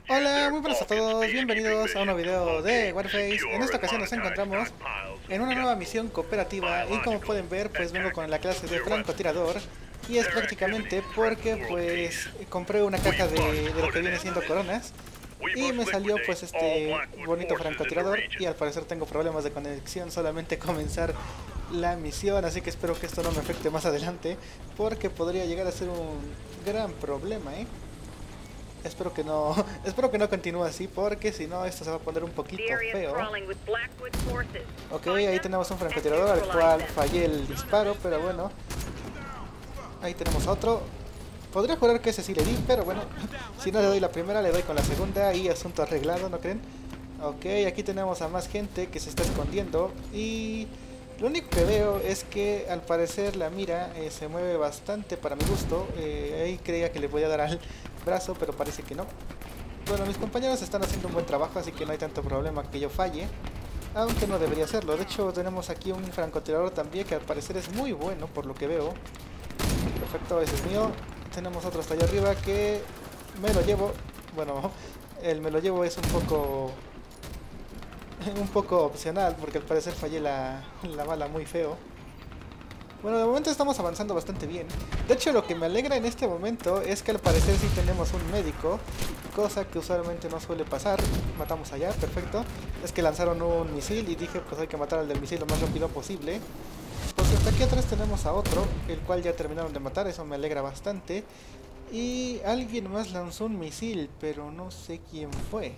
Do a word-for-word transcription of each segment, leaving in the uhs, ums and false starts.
Hola, muy buenas a todos, bienvenidos a un nuevo video de Warface. En esta ocasión nos encontramos en una nueva misión cooperativa y como pueden ver pues vengo con la clase de francotirador. Y es prácticamente porque pues compré una caja de, de lo que viene siendo coronas y me salió pues este bonito francotirador y al parecer tengo problemas de conexión solamente comenzar la misión, así que espero que esto no me afecte más adelante porque podría llegar a ser un gran problema, ¿eh? Espero que no, espero que no continúe así porque si no esto se va a poner un poquito feo. Ok, ahí tenemos un francotirador al cual fallé el disparo, pero bueno. Ahí tenemos otro. Podría jurar que ese sí le di, pero bueno. Si no le doy la primera, le doy con la segunda y asunto arreglado, ¿no creen? Ok, aquí tenemos a más gente que se está escondiendo y lo único que veo es que al parecer la mira eh, se mueve bastante para mi gusto. Eh, ahí creía que le podía dar al brazo, pero parece que no. Bueno, mis compañeros están haciendo un buen trabajo, así que no hay tanto problema que yo falle. Aunque no debería serlo. De hecho, tenemos aquí un francotirador también que al parecer es muy bueno, por lo que veo. Perfecto, ese es mío. Tenemos otro hasta allá arriba que me lo llevo. Bueno, el me lo llevo es un poco... un poco opcional, porque al parecer fallé la, la bala muy feo. Bueno, de momento estamos avanzando bastante bien. De hecho, lo que me alegra en este momento es que al parecer sí tenemos un médico, cosa que usualmente no suele pasar. Matamos allá, perfecto. Es que lanzaron un misil y dije, pues hay que matar al del misil lo más rápido posible. Pues hasta aquí atrás tenemos a otro, el cual ya terminaron de matar, eso me alegra bastante. Y alguien más lanzó un misil, pero no sé quién fue.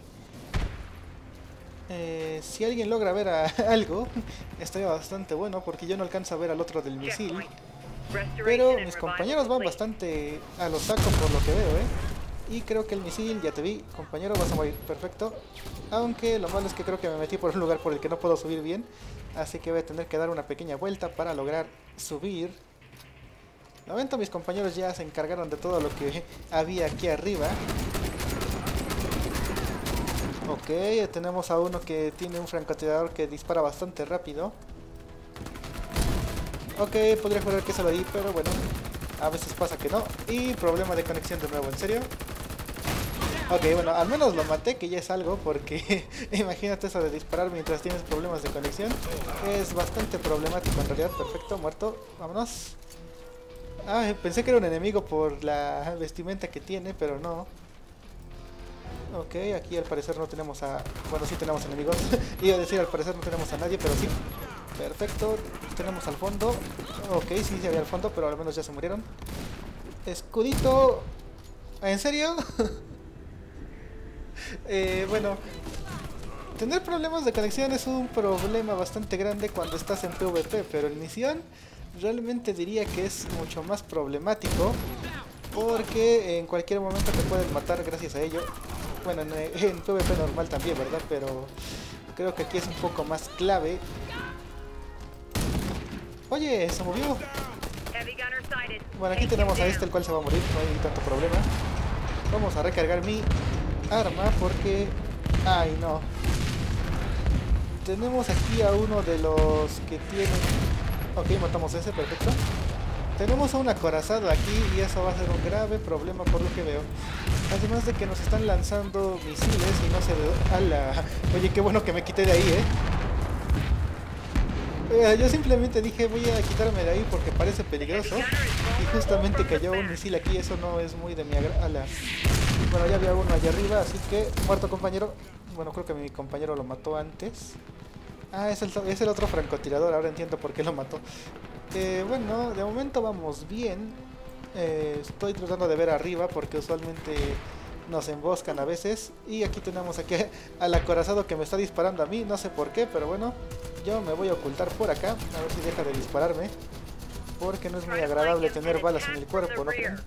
Eh, si alguien logra ver a algo, estaría bastante bueno porque yo no alcanzo a ver al otro del misil. Pero mis compañeros van bastante a lo saco por lo que veo, ¿eh? Y creo que el misil, ya te vi, compañero, vas a morir, perfecto. Aunque lo malo es que creo que me metí por un lugar por el que no puedo subir bien. Así que voy a tener que dar una pequeña vuelta para lograr subir. De momento mis compañeros ya se encargaron de todo lo que había aquí arriba. Ok, tenemos a uno que tiene un francotirador que dispara bastante rápido. Ok, podría jurar que se lo di, pero bueno, a veces pasa que no. Y problema de conexión de nuevo, ¿en serio? Ok, bueno, al menos lo maté, que ya es algo, porque imagínate eso de disparar mientras tienes problemas de conexión. Es bastante problemático en realidad, perfecto, muerto, vámonos. Ah, pensé que era un enemigo por la vestimenta que tiene, pero no. Ok, aquí al parecer no tenemos a... Bueno, sí tenemos enemigos. Iba a decir al parecer no tenemos a nadie, pero sí. Perfecto, tenemos al fondo. Ok, sí, sí había al fondo, pero al menos ya se murieron. Escudito... ¿En serio? eh, bueno... Tener problemas de conexión es un problema bastante grande cuando estás en PvP, pero en misión realmente diría que es mucho más problemático. Porque en cualquier momento te pueden matar gracias a ello. Bueno, en, en PvP normal también, ¿verdad? Pero creo que aquí es un poco más clave. Oye, se movió. Bueno, aquí tenemos a este, el cual se va a morir, no hay tanto problema. Vamos a recargar mi arma porque... ¡Ay, no! Tenemos aquí a uno de los que tienen... Ok, matamos a ese, perfecto. Tenemos a un acorazado aquí y eso va a ser un grave problema por lo que veo. Además de que nos están lanzando misiles y no se... ¡Hala! Oye, qué bueno que me quité de ahí, ¿eh? eh yo simplemente dije voy a quitarme de ahí porque parece peligroso. Y justamente cayó un misil aquí, eso no es muy de mi agrado. Bueno, ya había uno allá arriba, así que... Muerto, compañero. Bueno, creo que mi compañero lo mató antes. Ah, es el, es el otro francotirador, ahora entiendo por qué lo mató. Eh, bueno, de momento vamos bien. Eh, estoy tratando de ver arriba porque usualmente nos emboscan a veces. Y aquí tenemos aquí al acorazado que me está disparando a mí, no sé por qué, pero bueno. Yo me voy a ocultar por acá, a ver si deja de dispararme. Porque no es muy agradable tener balas en el cuerpo, ¿no creen?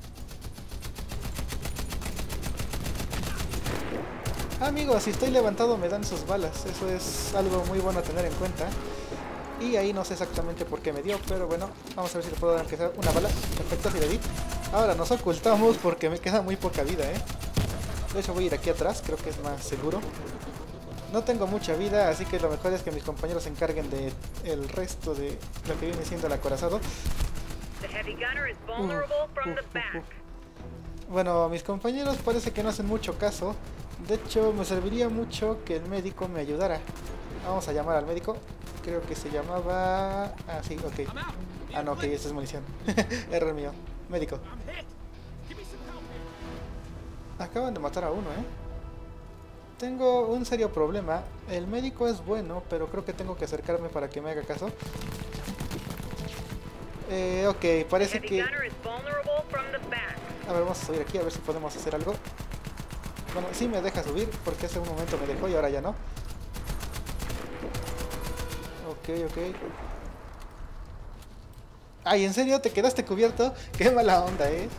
Amigos, si estoy levantado me dan sus balas, eso es algo muy bueno a tener en cuenta. Y ahí no sé exactamente por qué me dio, pero bueno, vamos a ver si le puedo dar una bala. Perfecto, si le di. Ahora nos ocultamos porque me queda muy poca vida, ¿eh? De hecho voy a ir aquí atrás, creo que es más seguro. No tengo mucha vida, así que lo mejor es que mis compañeros se encarguen de el resto de lo que viene siendo el acorazado. Uh, uh, uh, uh. Bueno, mis compañeros parece que no hacen mucho caso. De hecho, me serviría mucho que el médico me ayudara. Vamos a llamar al médico. Creo que se llamaba... Ah, sí, ok. Ah, no, ok, esta es munición. Error mío. Médico. Acaban de matar a uno, ¿eh? Tengo un serio problema. El médico es bueno, pero creo que tengo que acercarme para que me haga caso. Eh, ok, parece que... A ver, vamos a subir aquí a ver si podemos hacer algo. Bueno, sí me deja subir, porque hace un momento me dejó y ahora ya no. Ok, ok. Ay, ¿en serio te quedaste cubierto? Qué mala onda, ¿eh?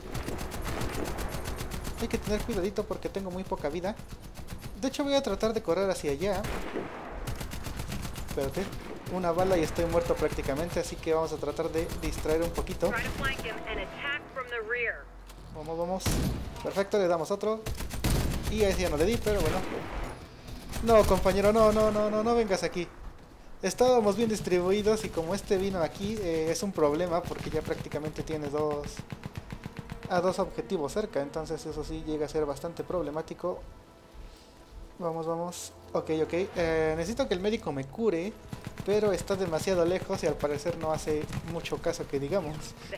Hay que tener cuidadito porque tengo muy poca vida. De hecho voy a tratar de correr hacia allá. Espérate. Una bala y estoy muerto prácticamente, así que vamos a tratar de distraer un poquito. Vamos, vamos. Perfecto, le damos otro. Y a ese ya no le di, pero bueno. No, compañero, no, no, no, no, no vengas aquí. Estábamos bien distribuidos y como este vino aquí eh, es un problema porque ya prácticamente tiene dos... a dos objetivos cerca, entonces eso sí llega a ser bastante problemático. Vamos, vamos. Ok, ok. Eh, necesito que el médico me cure, pero está demasiado lejos y al parecer no hace mucho caso que digamos.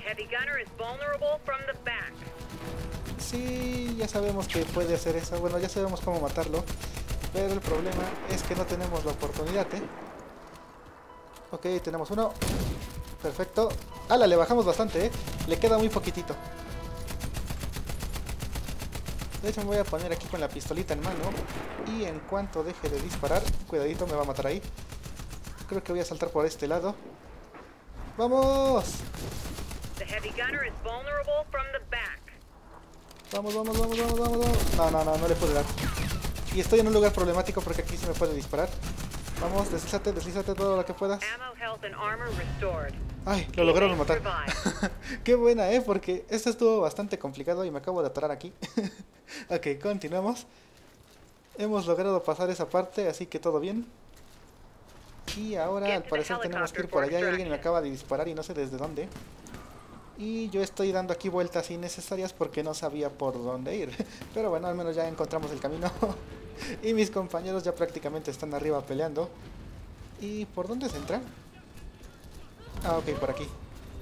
Sí, ya sabemos que puede hacer eso. Bueno, ya sabemos cómo matarlo, pero el problema es que no tenemos la oportunidad, ¿eh? Ok, tenemos uno. Perfecto. ¡Hala! Le bajamos bastante, ¿eh? Le queda muy poquitito. De hecho me voy a poner aquí con la pistolita en mano. Y en cuanto deje de disparar, cuidadito, me va a matar ahí. Creo que voy a saltar por este lado. ¡Vamos! Vamos, vamos, vamos, vamos, vamos, vamos. No, no, no, no le puedo dar. Y estoy en un lugar problemático porque aquí se me puede disparar. Vamos, deslízate, deslízate todo lo que puedas. Ay, lo lograron matar. Qué buena, eh, porque esto estuvo bastante complicado y me acabo de atorar aquí. Ok, continuamos. Hemos logrado pasar esa parte, así que todo bien. Y ahora al parecer tenemos que ir por allá y alguien me acaba de disparar y no sé desde dónde. Y yo estoy dando aquí vueltas innecesarias porque no sabía por dónde ir. Pero bueno, al menos ya encontramos el camino. Y mis compañeros ya prácticamente están arriba peleando. ¿Y por dónde se entra? Ah, ok, por aquí.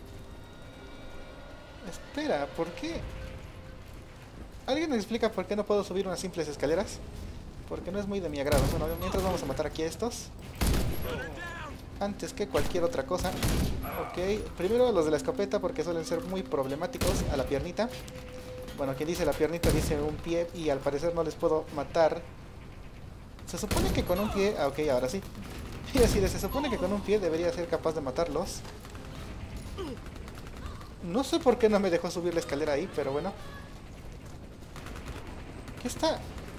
Espera, ¿por qué? ¿Alguien me explica por qué no puedo subir unas simples escaleras? Porque no es muy de mi agrado. Bueno, mientras vamos a matar aquí a estos. Antes que cualquier otra cosa. Ok, primero los de la escopeta porque suelen ser muy problemáticos. A la piernita. Bueno, quien dice la piernita dice un pie y al parecer no les puedo matar. Se supone que con un pie... Ah, ok, ahora sí. Y así de, se supone que con un pie debería ser capaz de matarlos. No sé por qué no me dejó subir la escalera ahí, pero bueno. ¿Qué está?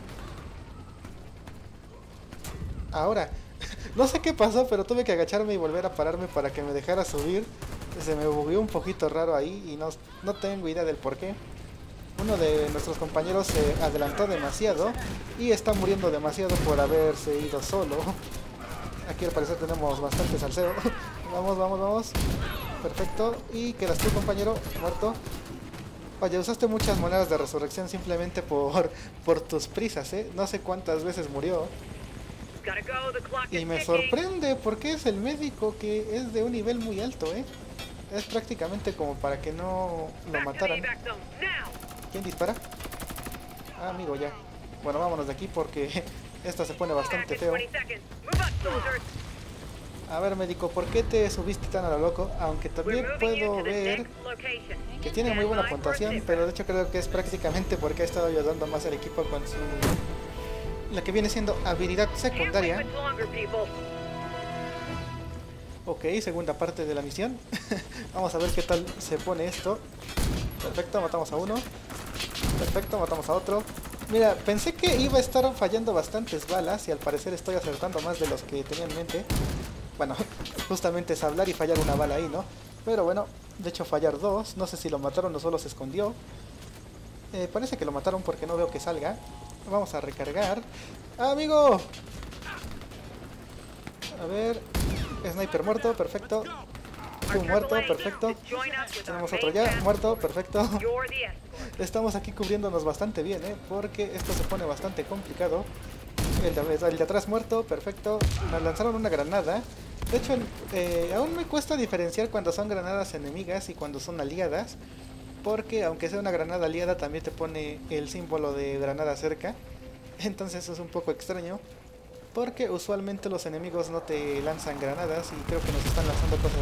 Ahora. No sé qué pasó, pero tuve que agacharme y volver a pararme para que me dejara subir. Se me bugueó un poquito raro ahí y no, no tengo idea del por qué. Uno de nuestros compañeros se adelantó demasiado y está muriendo demasiado por haberse ido solo. Aquí al parecer tenemos bastante salseo. Vamos, vamos, vamos. Perfecto. Y quedas tú, compañero, muerto. Oye, usaste muchas monedas de resurrección simplemente por, por tus prisas, ¿eh? No sé cuántas veces murió. Y me sorprende porque es el médico que es de un nivel muy alto, ¿eh? Es prácticamente como para que no lo mataran. ¿Quién dispara? Ah, amigo, ya. Bueno, vámonos de aquí porque esto se pone bastante feo. A ver, médico, ¿por qué te subiste tan a lo loco? Aunque también puedo ver que tiene muy buena puntuación, pero de hecho creo que es prácticamente porque ha estado ayudando más al equipo con su... la que viene siendo habilidad secundaria. Ok, segunda parte de la misión. Vamos a ver qué tal se pone esto. Perfecto, matamos a uno. Perfecto, matamos a otro. Mira, pensé que iba a estar fallando bastantes balas y al parecer estoy acertando más de los que tenía en mente. Bueno, justamente es hablar y fallar una bala ahí, ¿no? Pero bueno, de hecho fallar dos. No sé si lo mataron o solo se escondió. Eh, parece que lo mataron porque no veo que salga. Vamos a recargar. ¡Ah, amigo! A ver... Sniper muerto, perfecto. Pum, muerto, perfecto. Tenemos otro ya, muerto, perfecto. Estamos aquí cubriéndonos bastante bien, ¿eh? Porque esto se pone bastante complicado. El de, el de atrás muerto, perfecto. Nos lanzaron una granada. De hecho, eh, aún me cuesta diferenciar cuando son granadas enemigas y cuando son aliadas. Porque aunque sea una granada aliada, también te pone el símbolo de granada cerca. Entonces eso es un poco extraño. Porque usualmente los enemigos no te lanzan granadas y creo que nos están lanzando cosas.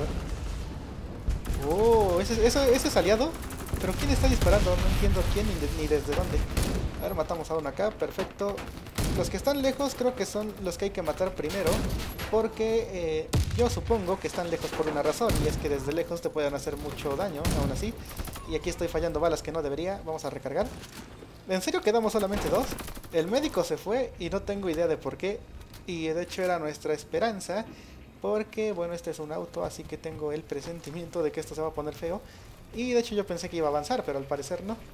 Oh, ¿ese, eso, ese es aliado? ¿Pero quién está disparando? No entiendo quién ni, de, ni desde dónde. A ver, matamos a uno acá, perfecto. Los que están lejos creo que son los que hay que matar primero. Porque eh, yo supongo que están lejos por una razón. Y es que desde lejos te pueden hacer mucho daño, aún así. Y aquí estoy fallando balas que no debería. Vamos a recargar. ¿En serio quedamos solamente dos? El médico se fue y no tengo idea de por qué. Y de hecho era nuestra esperanza. Porque, bueno, este es un auto, así que tengo el presentimiento de que esto se va a poner feo. Y de hecho yo pensé que iba a avanzar, pero al parecer no.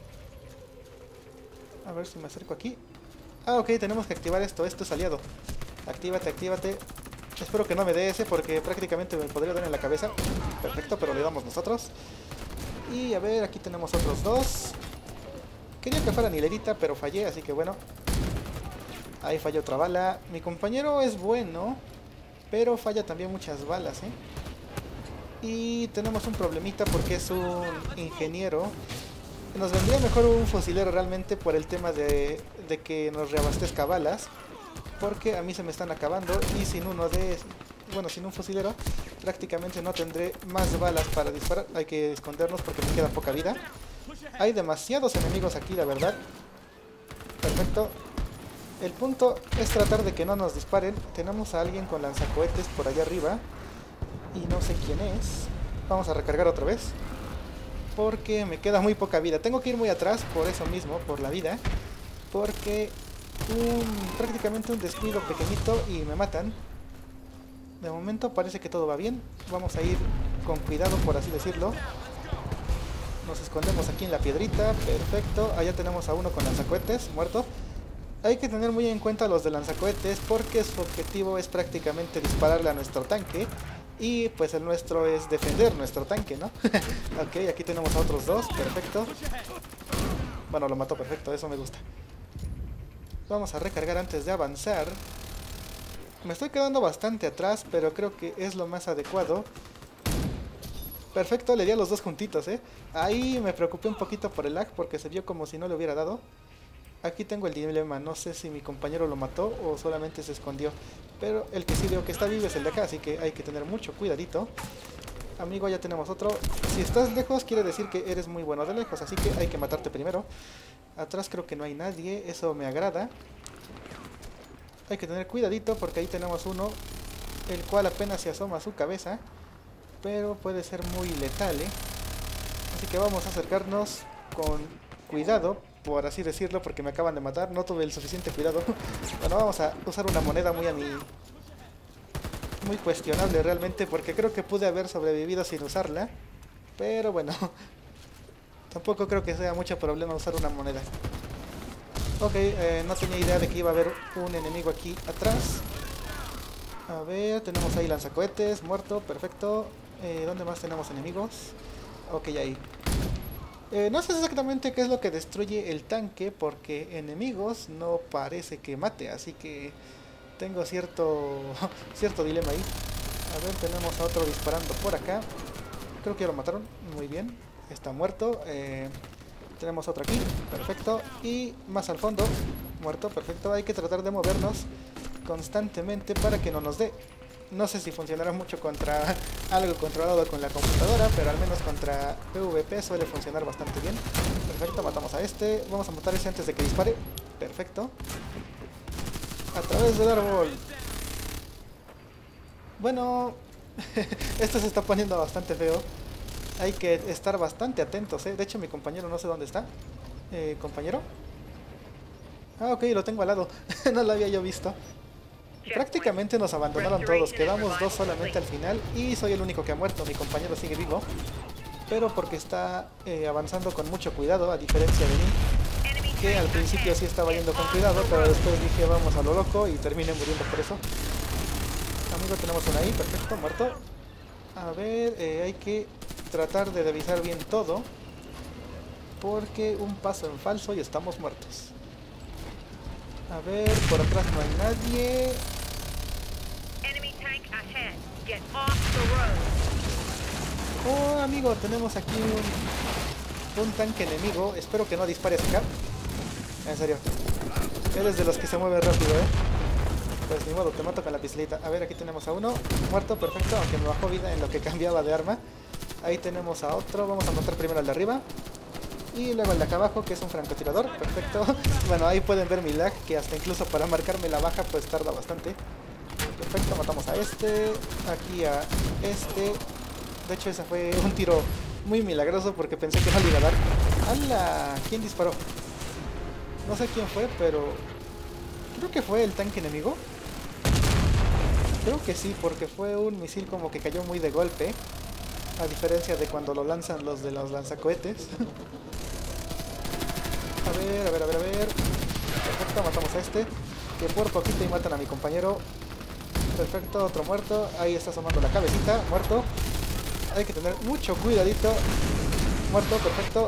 A ver si me acerco aquí. Ah, ok, tenemos que activar esto, esto es aliado. Actívate, actívate. Espero que no me dé ese porque prácticamente me podría dar en la cabeza. Perfecto, pero le damos nosotros. Y a ver, aquí tenemos otros dos. Quería que fueran hilerita, pero fallé, así que bueno. Ahí falló otra bala. Mi compañero es bueno, pero falla también muchas balas, ¿eh? Y tenemos un problemita porque es un ingeniero. Nos vendría mejor un fusilero realmente por el tema de, de que nos reabastezca balas. Porque a mí se me están acabando y sin uno de... Bueno, sin un fusilero prácticamente no tendré más balas para disparar. Hay que escondernos porque me queda poca vida. Hay demasiados enemigos aquí, la verdad. Perfecto. El punto es tratar de que no nos disparen. Tenemos a alguien con lanzacohetes por allá arriba. Y no sé quién es. Vamos a recargar otra vez. Porque me queda muy poca vida. Tengo que ir muy atrás por eso mismo, por la vida. Porque un, prácticamente un descuido pequeñito y me matan. De momento parece que todo va bien. Vamos a ir con cuidado, por así decirlo. Nos escondemos aquí en la piedrita. Perfecto. Allá tenemos a uno con lanzacohetes, muerto. Hay que tener muy en cuenta los de lanzacohetes porque su objetivo es prácticamente dispararle a nuestro tanque. Y pues el nuestro es defender nuestro tanque, ¿no? Ok, aquí tenemos a otros dos, perfecto. Bueno, lo mató, perfecto, eso me gusta. Vamos a recargar antes de avanzar. Me estoy quedando bastante atrás, pero creo que es lo más adecuado. Perfecto, le di a los dos juntitos, ¿eh? Ahí me preocupé un poquito por el lag porque se vio como si no le hubiera dado. Aquí tengo el dilema, no sé si mi compañero lo mató o solamente se escondió. Pero el que sí veo que está vivo es el de acá, así que hay que tener mucho cuidadito. Amigo, ya tenemos otro. Si estás lejos quiere decir que eres muy bueno de lejos, así que hay que matarte primero. Atrás creo que no hay nadie, eso me agrada. Hay que tener cuidadito porque ahí tenemos uno, el cual apenas se asoma a su cabeza. Pero puede ser muy letal, ¿eh? Así que vamos a acercarnos con cuidado, por así decirlo, porque me acaban de matar. No tuve el suficiente cuidado. Bueno, vamos a usar una moneda muy a mi... muy cuestionable realmente, porque creo que pude haber sobrevivido sin usarla. Pero bueno, tampoco creo que sea mucho problema usar una moneda. Ok, eh, no tenía idea de que iba a haber un enemigo aquí atrás. A ver, tenemos ahí lanzacohetes, muerto, perfecto. Eh, ¿Dónde más tenemos enemigos? Ok, ahí. Eh, no sé exactamente qué es lo que destruye el tanque, porque enemigos no parece que mate, así que tengo cierto cierto dilema ahí. A ver, tenemos a otro disparando por acá. Creo que ya lo mataron, muy bien, está muerto. Eh, tenemos otro aquí, perfecto. Y más al fondo, muerto, perfecto. Hay que tratar de movernos constantemente para que no nos dé. No sé si funcionará mucho contra algo controlado con la computadora, pero al menos contra PvP suele funcionar bastante bien. Perfecto, matamos a este. Vamos a matar a ese antes de que dispare. Perfecto. A través del árbol. Bueno, esto se está poniendo bastante feo. Hay que estar bastante atentos, ¿eh? De hecho, mi compañero no sé dónde está. Eh, ¿Compañero? Ah, ok, lo tengo al lado. No lo había yo visto. Prácticamente nos abandonaron todos, quedamos dos solamente al final y soy el único que ha muerto, mi compañero sigue vivo, pero porque está eh, avanzando con mucho cuidado, a diferencia de mí, que al principio sí estaba yendo con cuidado, pero después dije vamos a lo loco y terminé muriendo por eso. Amigo, tenemos uno ahí, perfecto, muerto. A ver, eh, hay que tratar de revisar bien todo. Porque un paso en falso y estamos muertos. A ver, por atrás no hay nadie. Oh, amigo, tenemos aquí un, un tanque enemigo. Espero que no dispares acá. En serio. Eres de los que se mueve rápido, ¿eh? Pues ni modo, te mato con la pistolita. A ver, aquí tenemos a uno. Muerto, perfecto, aunque me bajó vida en lo que cambiaba de arma. Ahí tenemos a otro. Vamos a matar primero al de arriba. Y luego el de acá abajo, que es un francotirador. Perfecto. Bueno, ahí pueden ver mi lag, que hasta incluso para marcarme la baja pues tarda bastante. Perfecto, matamos a este. Aquí a este. De hecho ese fue un tiro muy milagroso porque pensé que no le iba a dar. ¡Hala! ¿Quién disparó? No sé quién fue, pero creo que fue el tanque enemigo. Creo que sí, porque fue un misil como que cayó muy de golpe. A diferencia de cuando lo lanzan los de los lanzacohetes. A ver, a ver, a ver, a ver. Perfecto, matamos a este. Que por poquito y matan a mi compañero. Perfecto, otro muerto. Ahí está asomando la cabecita, muerto. Hay que tener mucho cuidadito. Muerto, perfecto.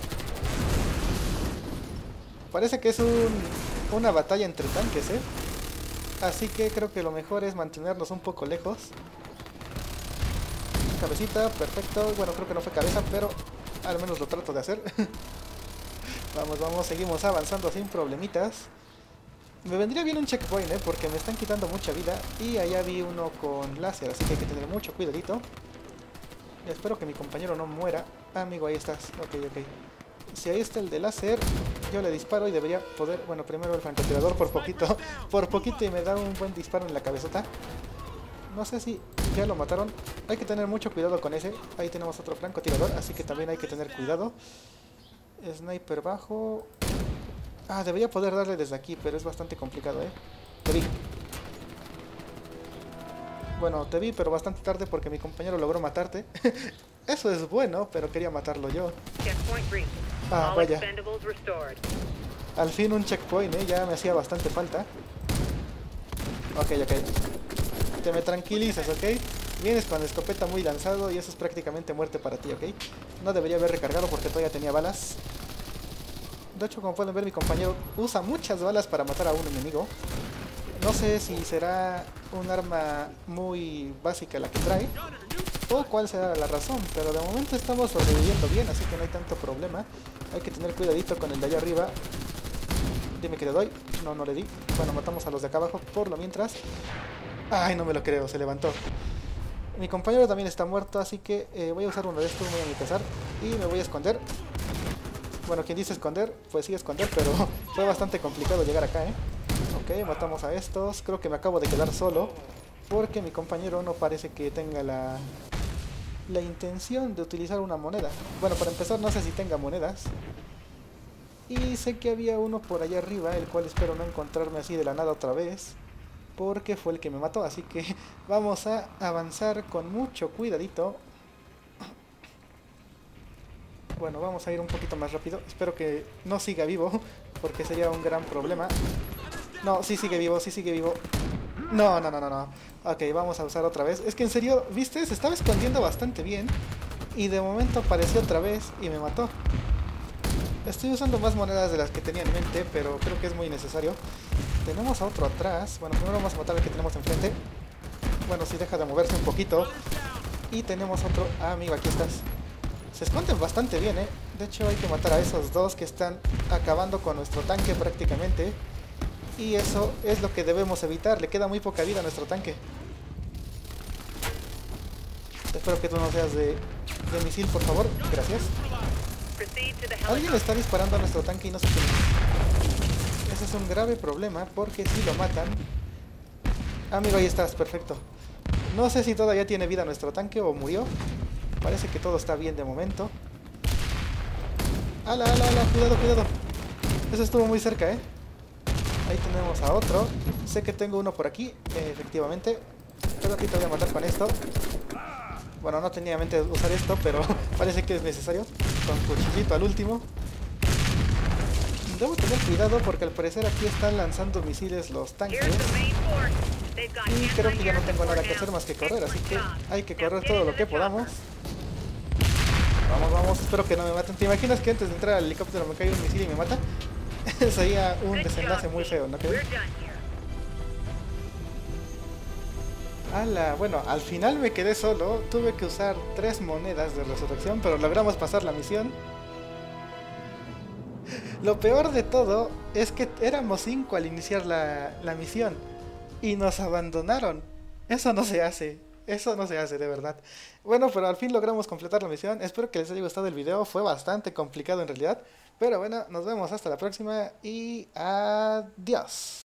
Parece que es un, una batalla entre tanques, ¿eh? Así que creo que lo mejor es mantenernos un poco lejos. Cabecita, perfecto. Bueno, creo que no fue cabeza, pero al menos lo trato de hacer. Vamos, vamos, seguimos avanzando sin problemitas. Me vendría bien un checkpoint, ¿eh? Porque me están quitando mucha vida. Y allá vi uno con láser, así que hay que tener mucho cuidadito. Espero que mi compañero no muera. Ah, amigo, ahí estás. Ok, ok. Si ahí está el de láser, yo le disparo y debería poder... Bueno, primero el francotirador por poquito. Por poquito y me da un buen disparo en la cabezota. No sé si ya lo mataron. Hay que tener mucho cuidado con ese. Ahí tenemos otro francotirador, así que también hay que tener cuidado. Sniper bajo. Ah, debería poder darle desde aquí, pero es bastante complicado, ¿eh? Te vi. Bueno, te vi, pero bastante tarde porque mi compañero logró matarte. Eso es bueno, pero quería matarlo yo. Ah, vaya. Al fin un checkpoint, ¿eh? Ya me hacía bastante falta. Ok, ok. Te me tranquilizas, ¿ok? Vienes con la escopeta muy lanzado y eso es prácticamente muerte para ti, ¿ok? No debería haber recargado porque todavía tenía balas. De hecho, como pueden ver, mi compañero usa muchas balas para matar a un enemigo. No sé si será un arma muy básica la que trae o cuál será la razón, pero de momento estamos sobreviviendo bien, así que no hay tanto problema. Hay que tener cuidadito con el de allá arriba. Dime que le doy. No, no le di. Bueno, matamos a los de acá abajo por lo mientras. Ay, no me lo creo, se levantó. Mi compañero también está muerto, así que eh, voy a usar uno de estos muy a mi pesar y me voy a esconder. Bueno, quien dice esconder, pues sí esconder, pero fue bastante complicado llegar acá, ¿eh? Ok, matamos a estos. Creo que me acabo de quedar solo porque mi compañero no parece que tenga la, la intención de utilizar una moneda. Bueno, para empezar no sé si tenga monedas. Y sé que había uno por allá arriba, el cual espero no encontrarme así de la nada otra vez, porque fue el que me mató, así que vamos a avanzar con mucho cuidadito. Bueno, vamos a ir un poquito más rápido. Espero que no siga vivo, porque sería un gran problema. No, sí sigue vivo, sí sigue vivo. No, no, no, no, no. Ok, vamos a usar otra vez. Es que en serio, ¿viste? Se estaba escondiendo bastante bien y de momento apareció otra vez y me mató. Estoy usando más monedas de las que tenía en mente, pero creo que es muy necesario. Tenemos a otro atrás. Bueno, primero vamos a matar al que tenemos enfrente. Bueno, si deja de moverse un poquito. Y tenemos otro... Ah, amigo, aquí estás. Se esconden bastante bien, ¿eh? De hecho, hay que matar a esos dos que están acabando con nuestro tanque prácticamente. Y eso es lo que debemos evitar. Le queda muy poca vida a nuestro tanque. Espero que tú no seas de, de misil, por favor. Gracias. Alguien le está disparando a nuestro tanque y no sé quién es. Ese es un grave problema porque si lo matan... Amigo, ahí estás, perfecto. No sé si todavía tiene vida nuestro tanque o murió. Parece que todo está bien de momento. ¡Ala, ala, ala! Cuidado, cuidado. Eso estuvo muy cerca, ¿eh? Ahí tenemos a otro. Sé que tengo uno por aquí, eh, efectivamente. Creo que te voy a matar con esto. Bueno, no tenía en mente usar esto, pero parece que es necesario. Con cuchillito al último. debo tener cuidado porque al parecer aquí están lanzando misiles los tanques. Y creo que ya no tengo nada que hacer más que correr, así que hay que correr todo lo que podamos. Vamos, vamos, espero que no me maten. ¿Te imaginas que antes de entrar al helicóptero me cae un misil y me mata? Sería un desenlace muy feo, ¿no crees? Ala, bueno, al final me quedé solo. Tuve que usar tres monedas de resurrección, pero logramos pasar la misión. Lo peor de todo es que éramos cinco al iniciar la, la misión y nos abandonaron. Eso no se hace. Eso no se hace, de verdad. Bueno, pero al fin logramos completar la misión. Espero que les haya gustado el video. Fue bastante complicado en realidad. Pero bueno, nos vemos hasta la próxima y adiós.